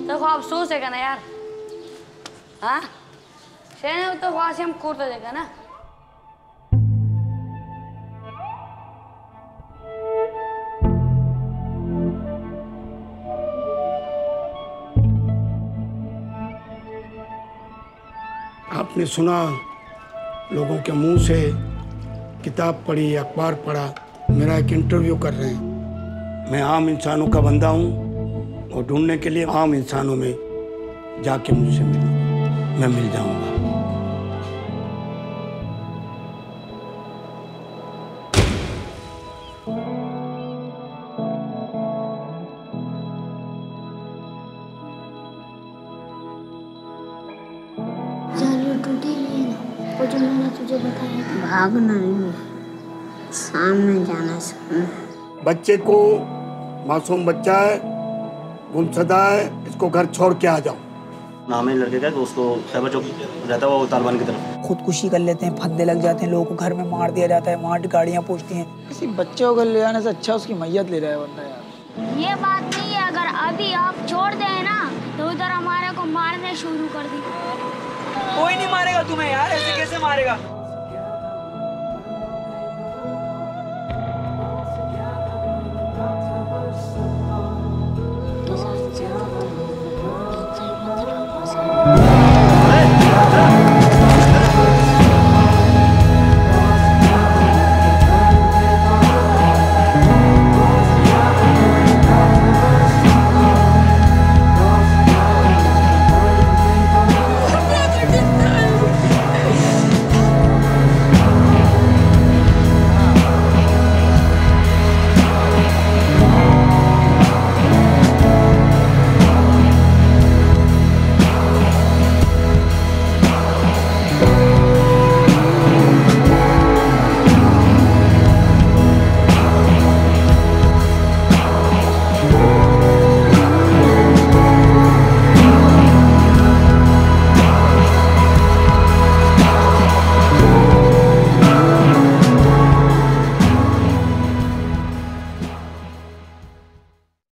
तो अफसोस है ना यार। हाँ शेर तो वहां से हम कूदते देगा ना। आपने सुना लोगों के मुंह से, किताब पढ़ी, अखबार पढ़ा, मेरा एक इंटरव्यू कर रहे हैं। मैं आम इंसानों का बंदा हूँ और ढूंढने के लिए आम इंसानों में जाके मुझसे मिलो, मैं मिल जाऊंगा। वो जो मैंने तुझे बताया था। भागना नहीं, सामने जाना सामने। बच्चे को, मासूम बच्चा है, गुमशुदा है, इसको घर छोड़ के आ जाओ। नाम है लड़के का कि उसको खैबर चौक रहता है वो तालिबान की तरफ। खुदकुशी कर लेते हैं, फंदे लग जाते हैं, लोगों को घर में मार दिया जाता है, वहाँ गाड़ियाँ पूछती हैं। किसी बच्चे को ले आने से अच्छा उसकी मैयत ले रहा है वरना यार। ये बात नहीं है, अगर अभी आप छोड़ दें ना तो उधर हमारे को मारने शुरू कर दी। कोई नहीं मारेगा तुम्हें यार, ऐसे कैसे मारेगा।